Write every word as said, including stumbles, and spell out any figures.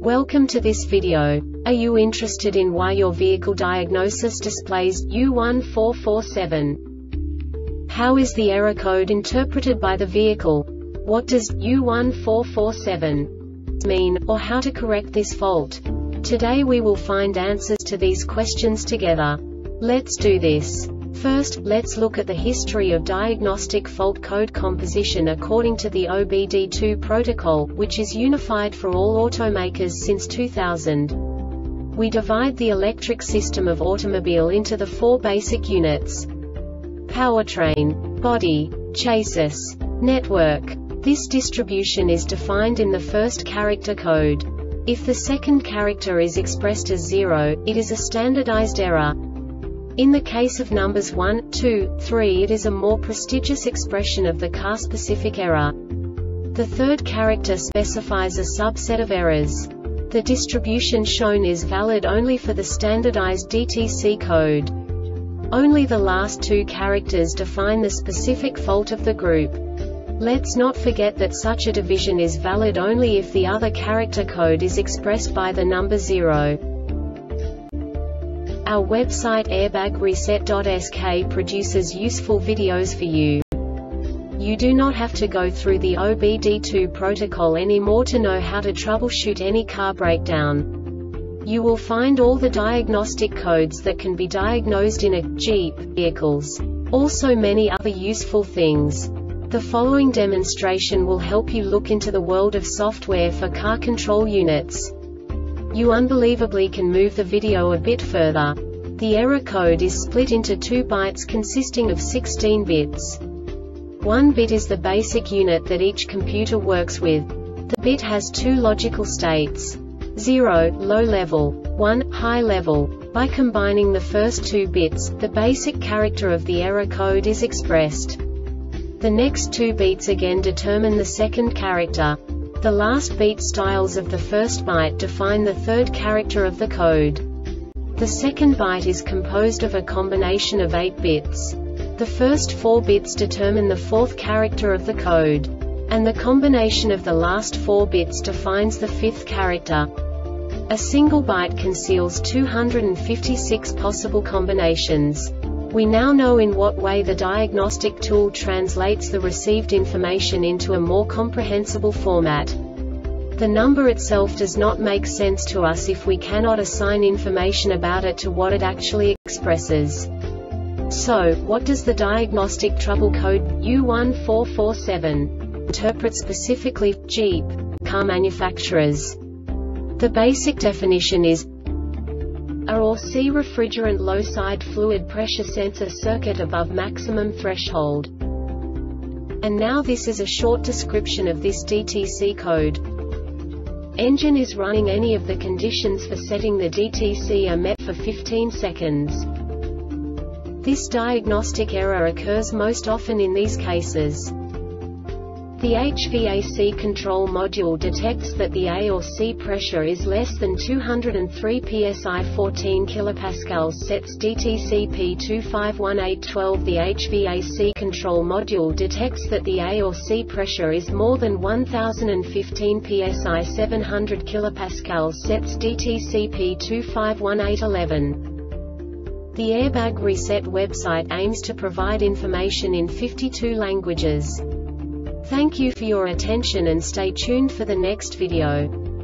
Welcome to this video. Are you interested in why your vehicle diagnosis displays U one four four seven? How is the error code interpreted by the vehicle? What does U one four four seven mean, or how to correct this fault? Today we will find answers to these questions together. Let's do this. First, let's look at the history of diagnostic fault code composition according to the O B D two protocol, which is unified for all automakers since two thousand. We divide the electric system of automobile into the four basic units: powertrain, body, chassis, network. This distribution is defined in the first character code. If the second character is expressed as zero, it is a standardized error. In the case of numbers one, two, three, it is a more prestigious expression of the car-specific error. The third character specifies a subset of errors. The distribution shown is valid only for the standardized D T C code. Only the last two characters define the specific fault of the group. Let's not forget that such a division is valid only if the other character code is expressed by the number zero. Our website airbag reset dot S K produces useful videos for you. You do not have to go through the O B D two protocol anymore to know how to troubleshoot any car breakdown. You will find all the diagnostic codes that can be diagnosed in a Jeep vehicles. Also many other useful things. The following demonstration will help you look into the world of software for car control units. You unbelievably can move the video a bit further. The error code is split into two bytes consisting of sixteen bits. One bit is the basic unit that each computer works with. The bit has two logical states: zero, low level, one, high level. By combining the first two bits, the basic character of the error code is expressed. The next two bits again determine the second character. The last beat styles of the first byte define the third character of the code. The second byte is composed of a combination of eight bits. The first four bits determine the fourth character of the code. And the combination of the last four bits defines the fifth character. A single byte conceals two hundred fifty-six possible combinations. We now know in what way the diagnostic tool translates the received information into a more comprehensible format. The number itself does not make sense to us if we cannot assign information about it to what it actually expresses. So, what does the diagnostic trouble code U one four four seven interpret specifically for Jeep car manufacturers? The basic definition is A or C refrigerant low side fluid pressure sensor circuit above maximum threshold. And now this is a short description of this D T C code. Engine is running. Any of the conditions for setting the D T C are met for fifteen seconds. This diagnostic error occurs most often in these cases. The H V A C control module detects that the A or C pressure is less than two hundred three P S I fourteen kilopascals, sets D T C P two five one eight one two. The H V A C control module detects that the A or C pressure is more than one thousand fifteen P S I seven hundred kilopascals, sets D T C P two five one eight one one. The Airbag Reset website aims to provide information in fifty-two languages. Thank you for your attention and stay tuned for the next video.